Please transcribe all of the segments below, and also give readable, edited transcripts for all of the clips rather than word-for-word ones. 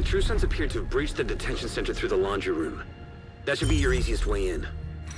True Sons appear to have breached the detention center through the laundry room. That should be your easiest way in.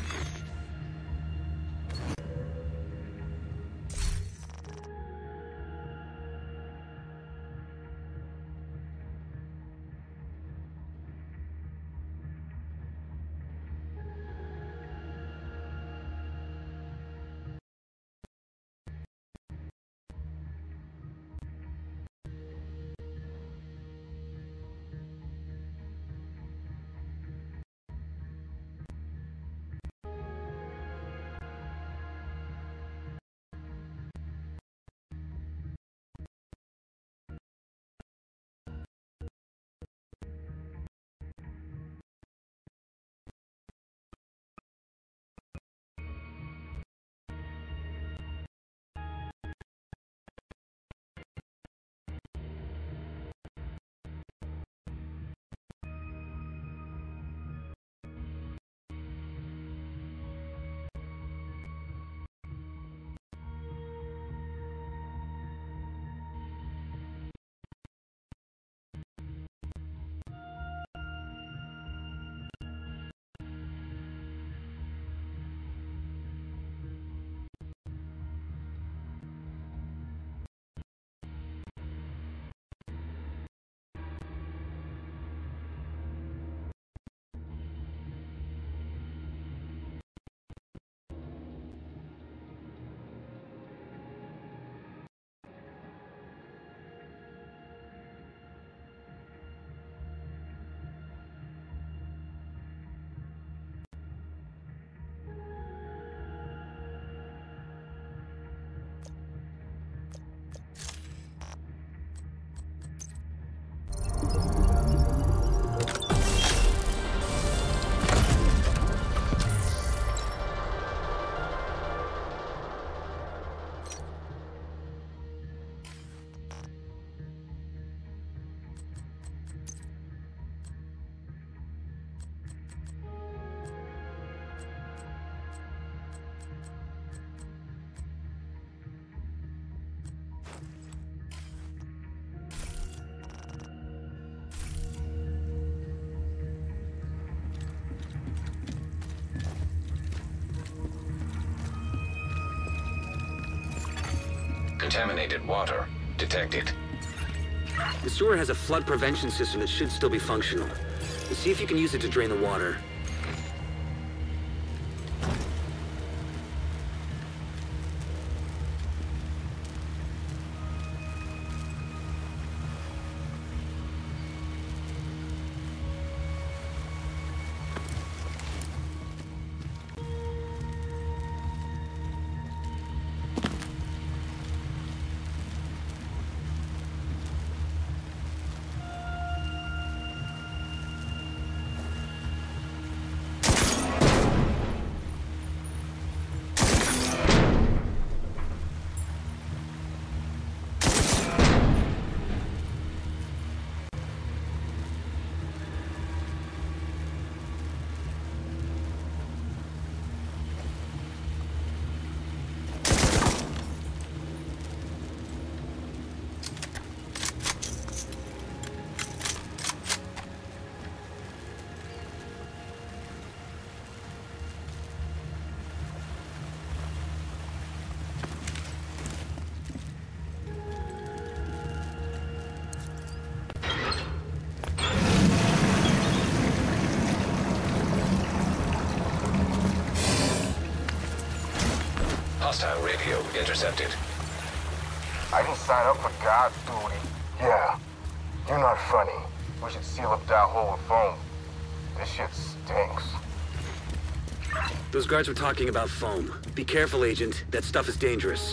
Contaminated water detected. The sewer has a flood prevention system that should still be functional. See if you can use it to drain the water. Hostile radio intercepted. I didn't sign up for God's duty. Yeah, you're not funny. We should seal up that hole with foam. This shit stinks. Those guards were talking about foam. Be careful, Agent. That stuff is dangerous.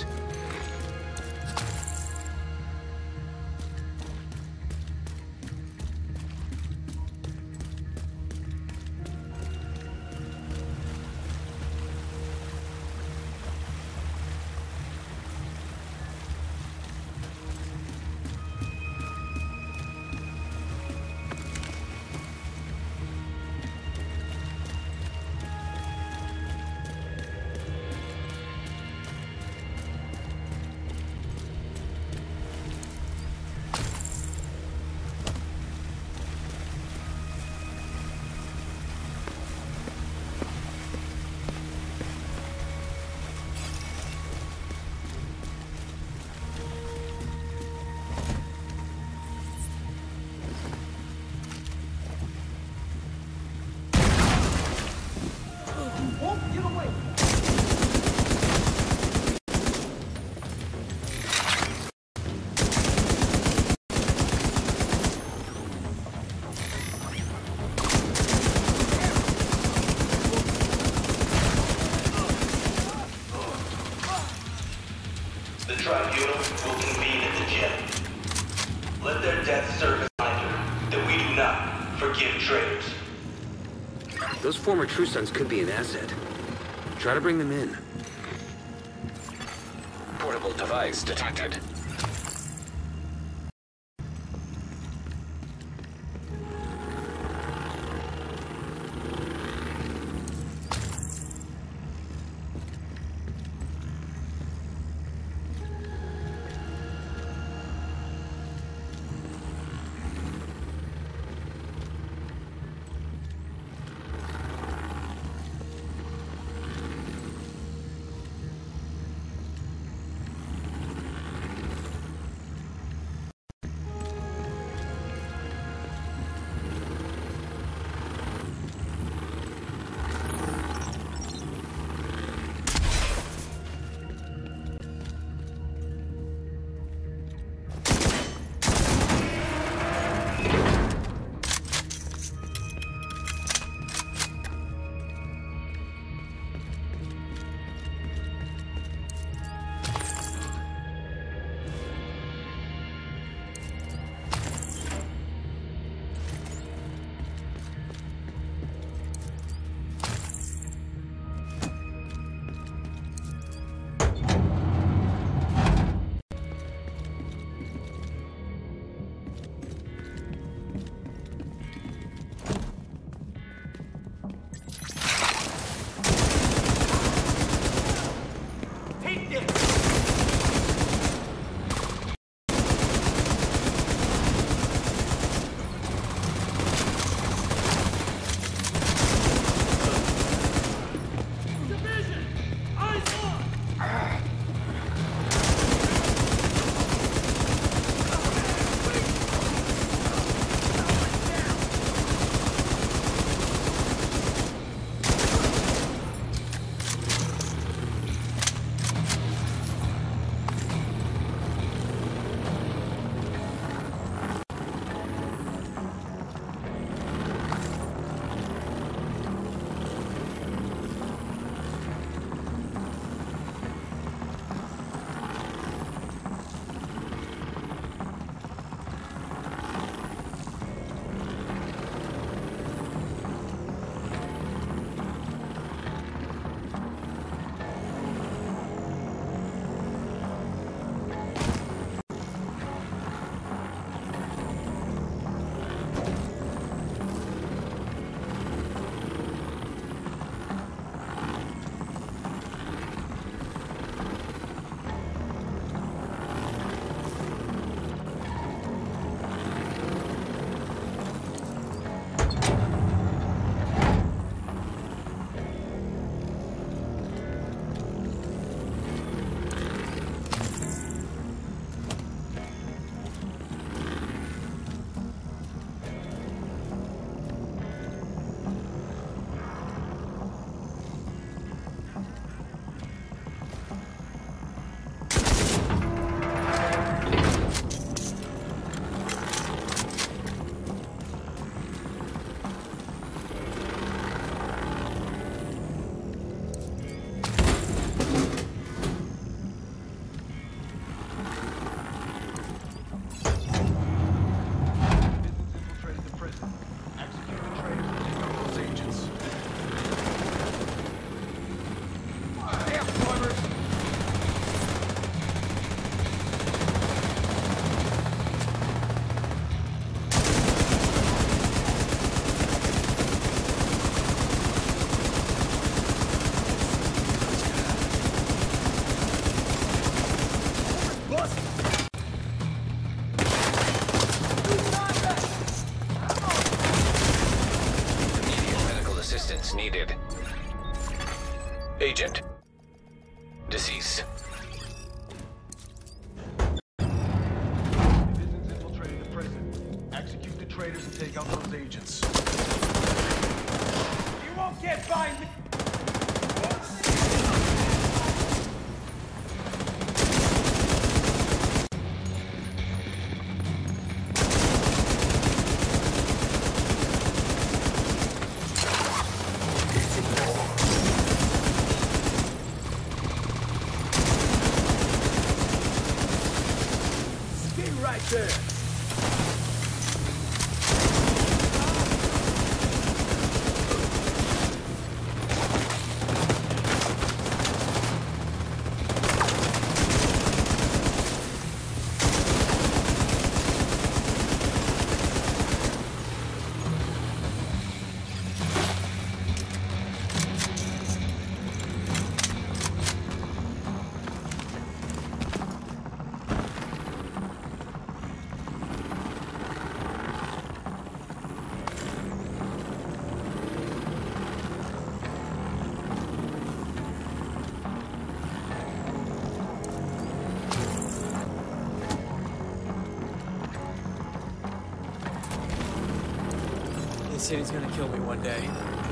The tribunal will convene at the gym. Let their death serve as a reminder that we do not forgive traitors. Those former True Sons could be an asset. Try to bring them in. Portable device detected. needed. Agent. Deceased. Citizens infiltrating the prison. Execute the traitors and take out those agents. You won't get by me! there. This city's gonna kill me one day.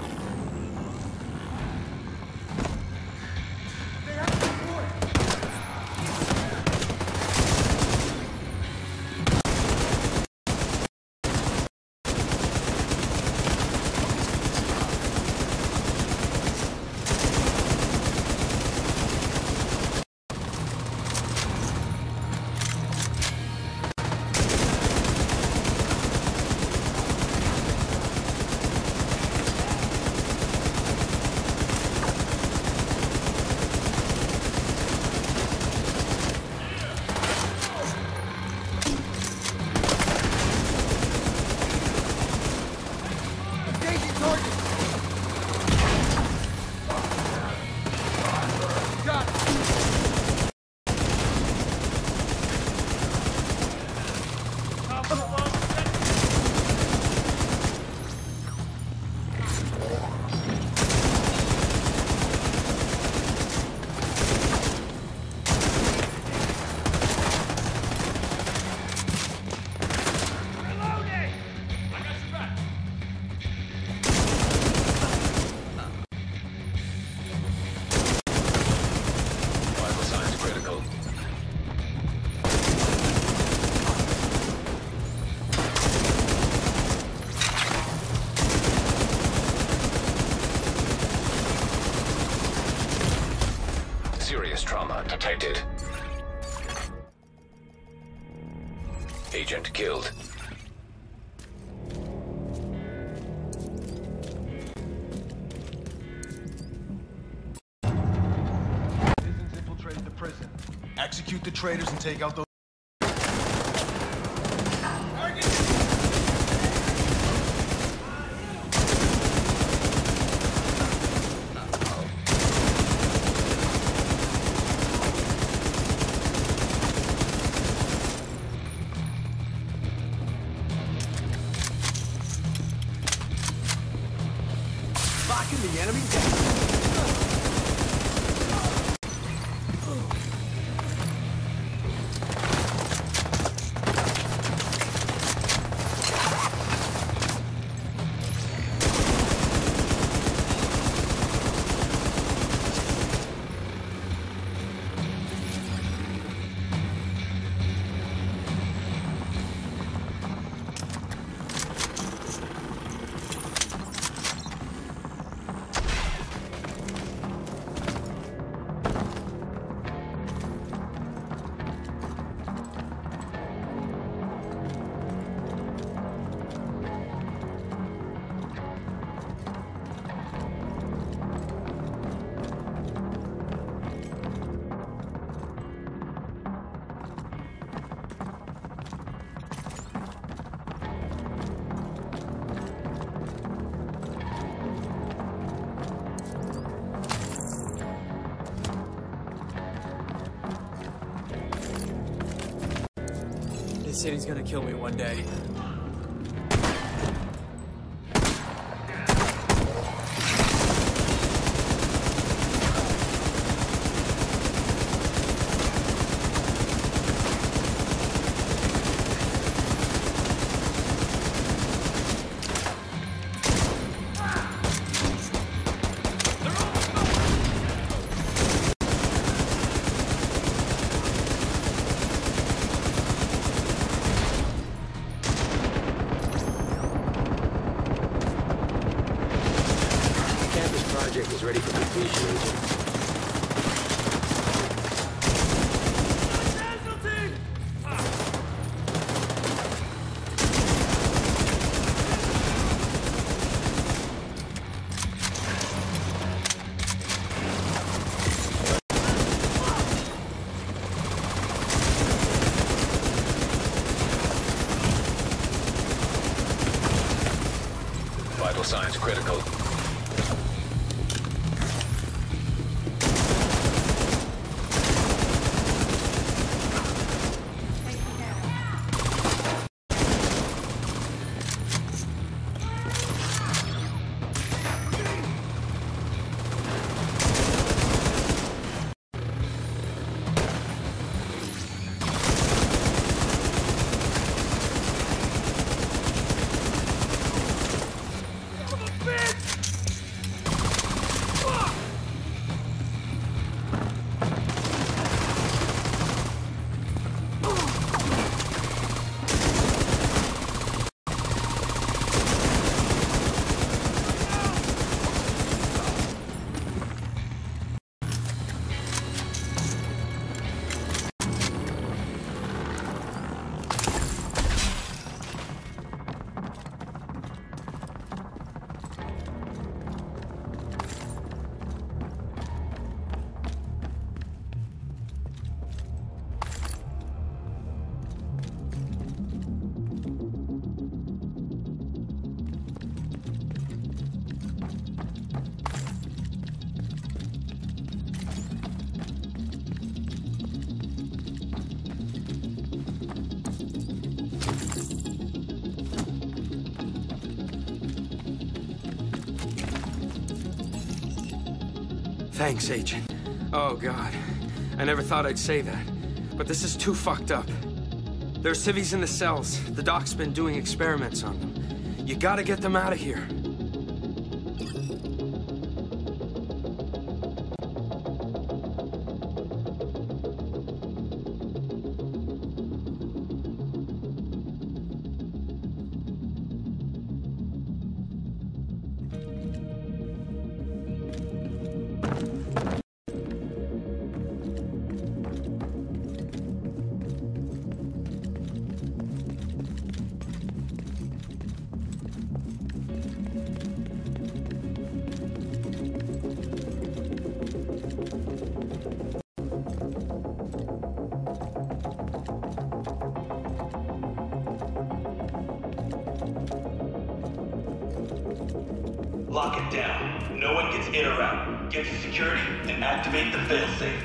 Serious trauma detected. Agent killed. Citizens infiltrated the prison. Execute the traitors and take out those. Locking the enemy down. This city's gonna kill me one day. signs critical. Thanks, Agent. Oh, God. I never thought I'd say that. But this is too fucked up. There are civvies in the cells. The doc's been doing experiments on them. You gotta get them out of here. Lock it down. No one gets in or out. Get to security and activate the failsafe.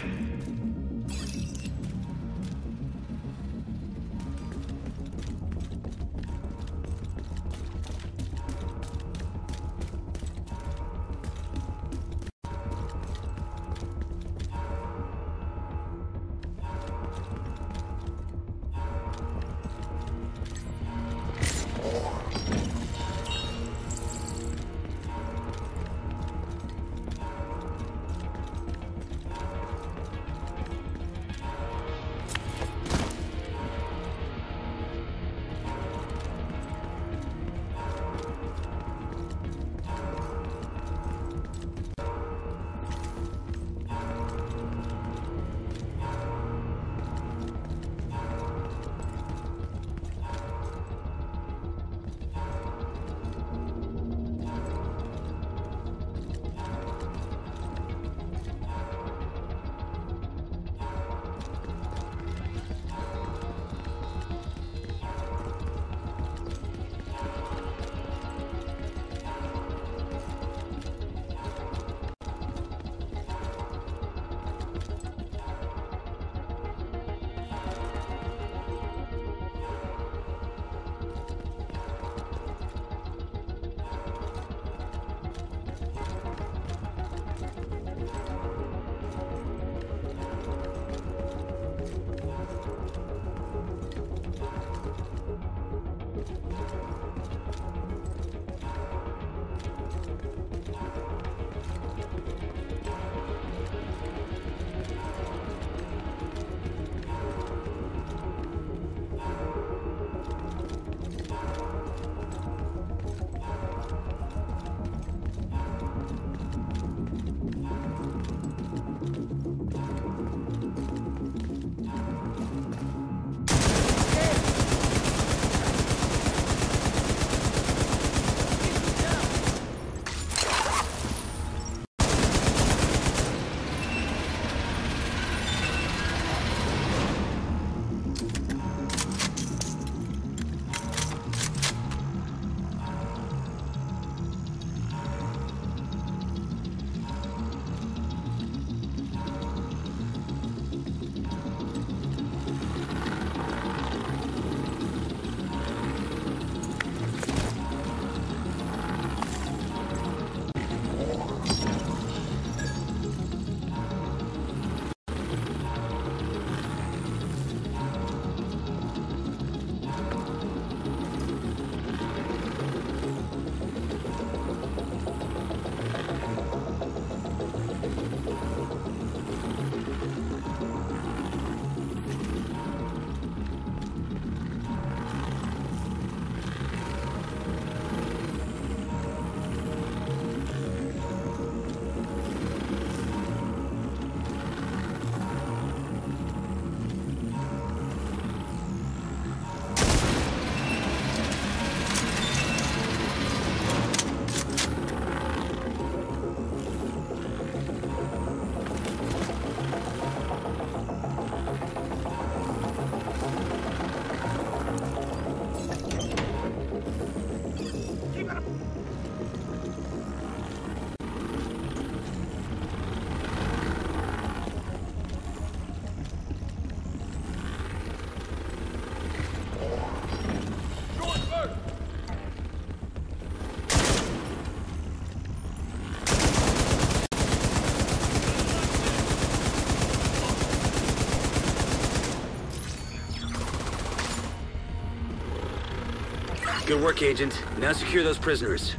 Good work, Agent. Now secure those prisoners.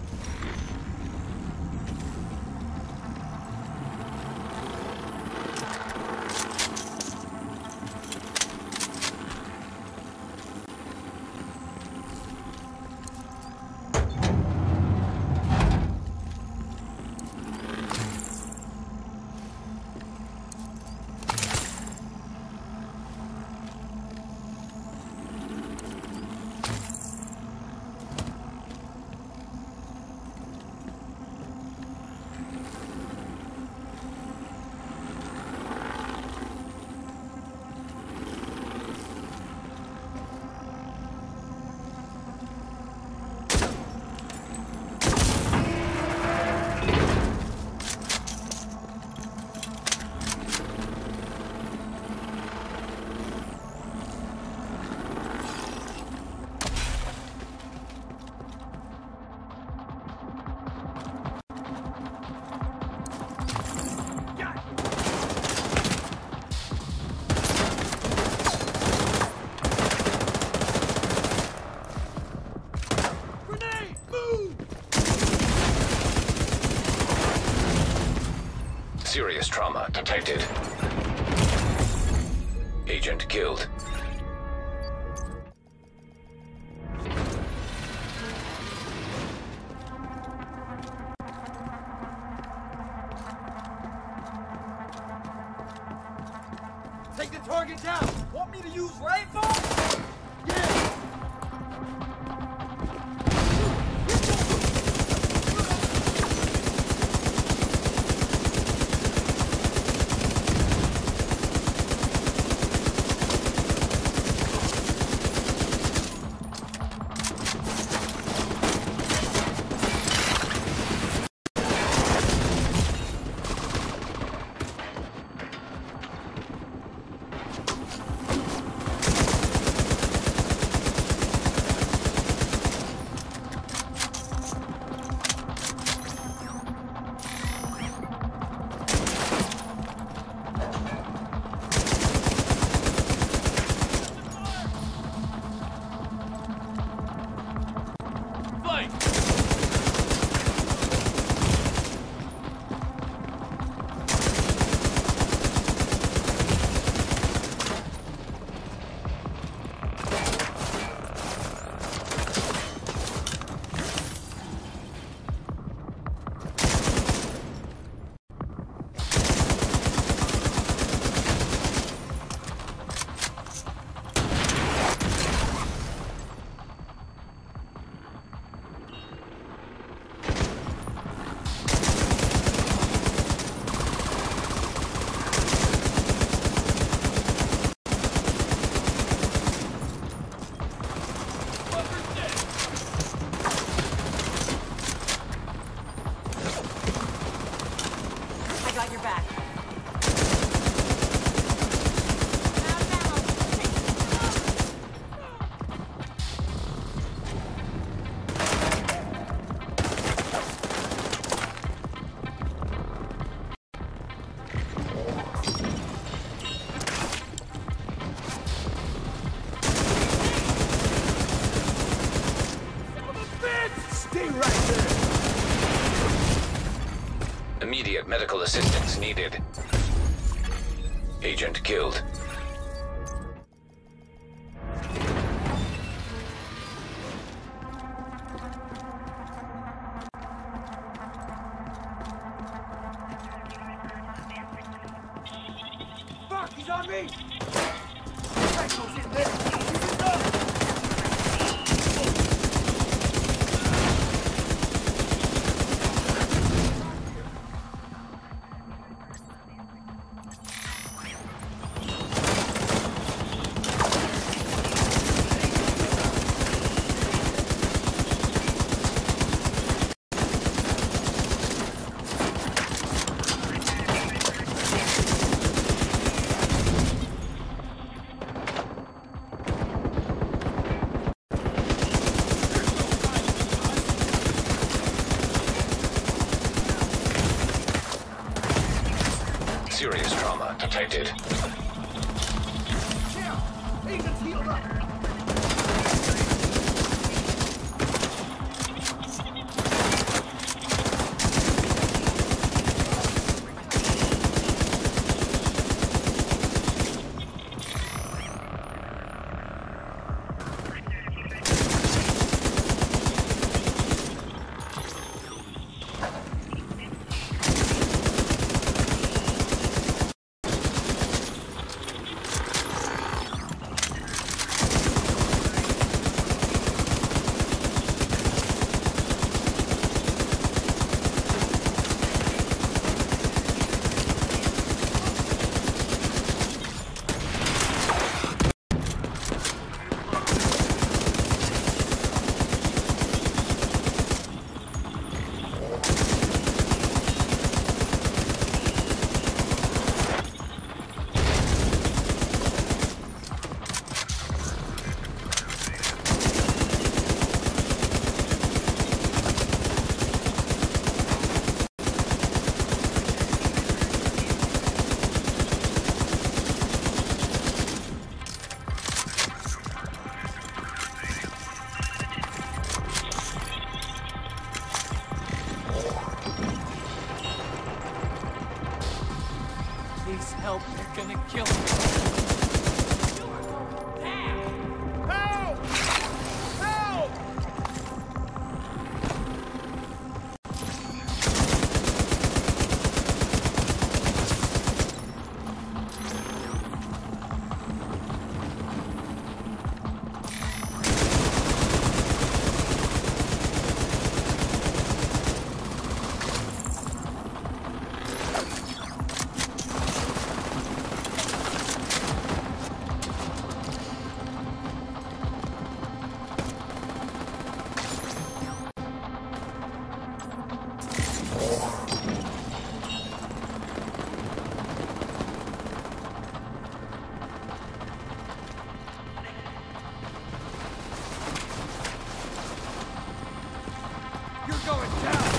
Serious trauma detected. Agent killed. Take the target down! Want me to use rifle? Yeah! Immediate medical assistance needed. Agent killed. Fuck, he's on me! Rifle's in there! He's in there! Serious trauma detected. Yeah! Agent's healed up! Please help. They're gonna kill me. Help! Help! You're going down!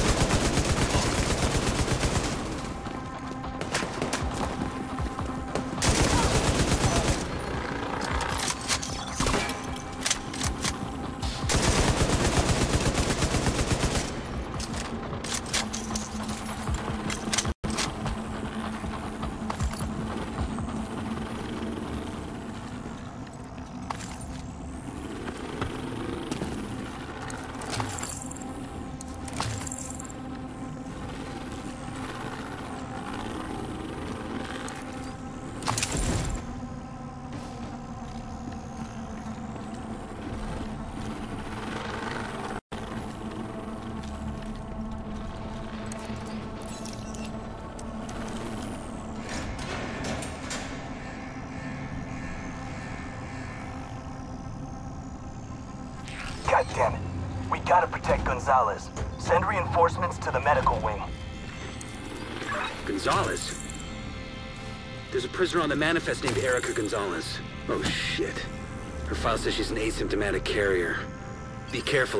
God damn it. We gotta protect Gonzalez. Send reinforcements to the medical wing. Gonzalez? There's a prisoner on the manifest named Erica Gonzalez. Oh, shit. Her file says she's an asymptomatic carrier. Be careful.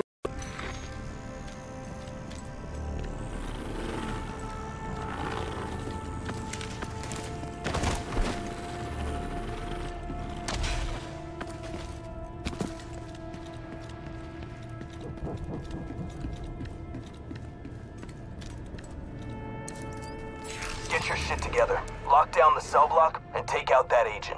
Get your shit together. Lock down the cell block and take out that agent.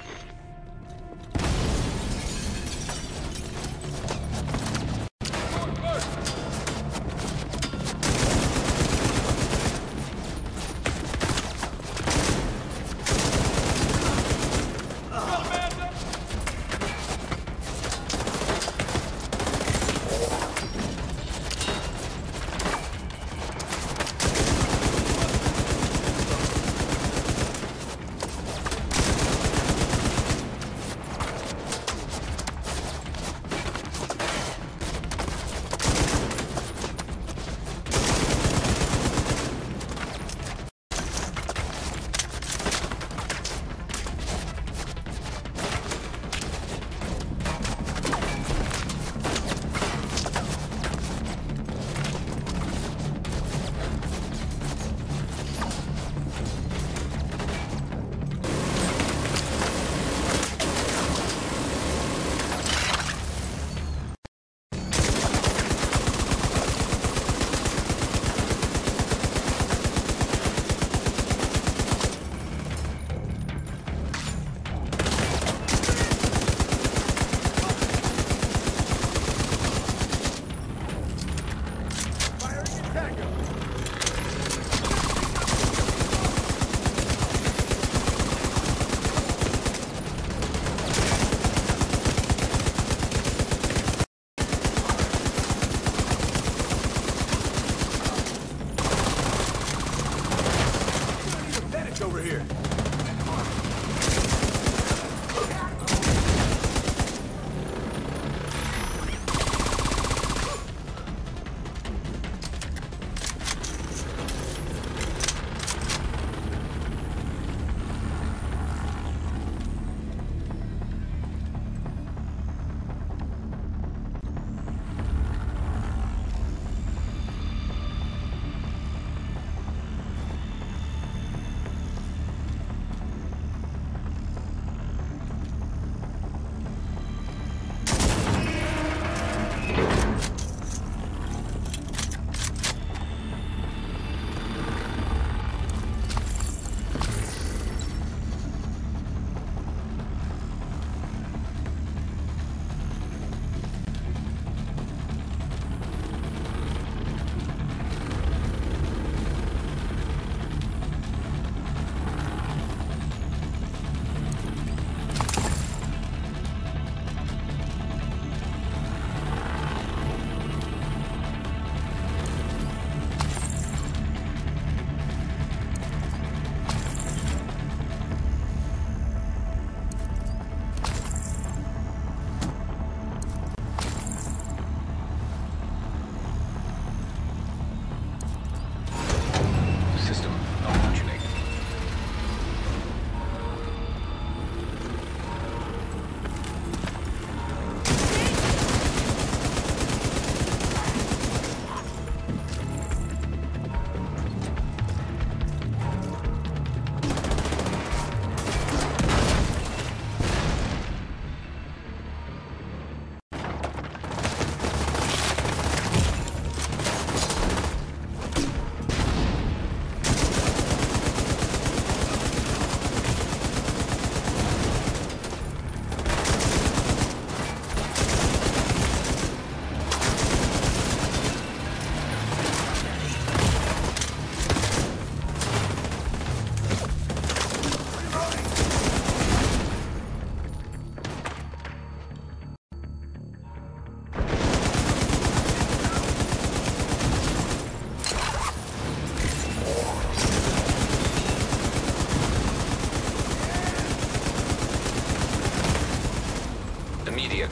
Over here.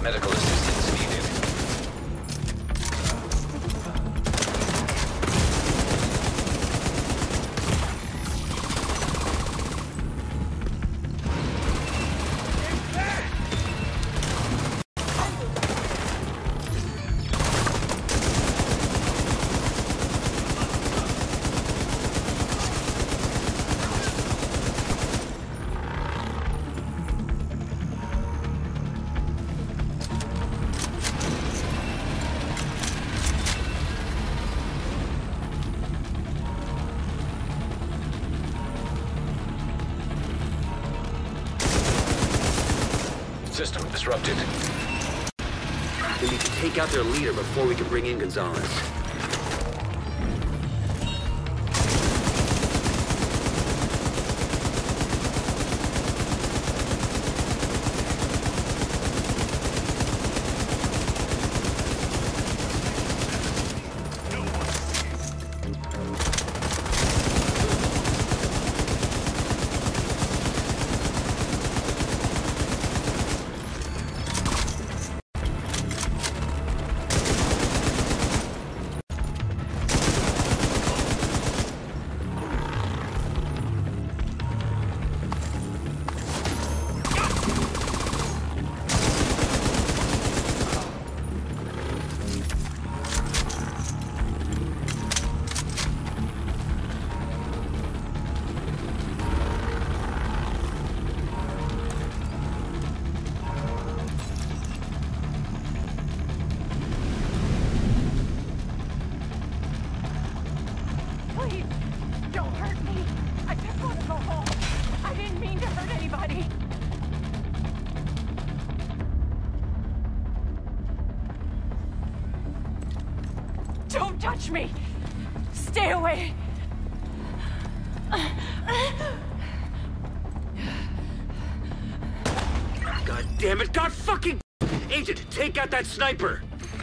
medical assistance needed. System disrupted. We need to take out their leader before we can bring in Gonzalez. Please, don't hurt me. I just want to go home. I didn't mean to hurt anybody. Don't touch me. Stay away. God damn it! God fucking... Agent, take out that sniper!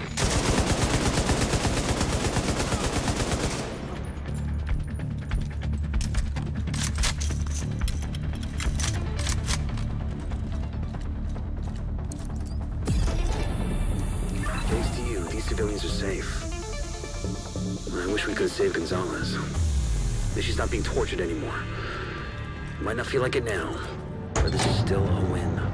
Thanks to you, these civilians are safe. I wish we could have saved Gonzalez. But she's not being tortured anymore. Might not feel like it now, but this is still a win.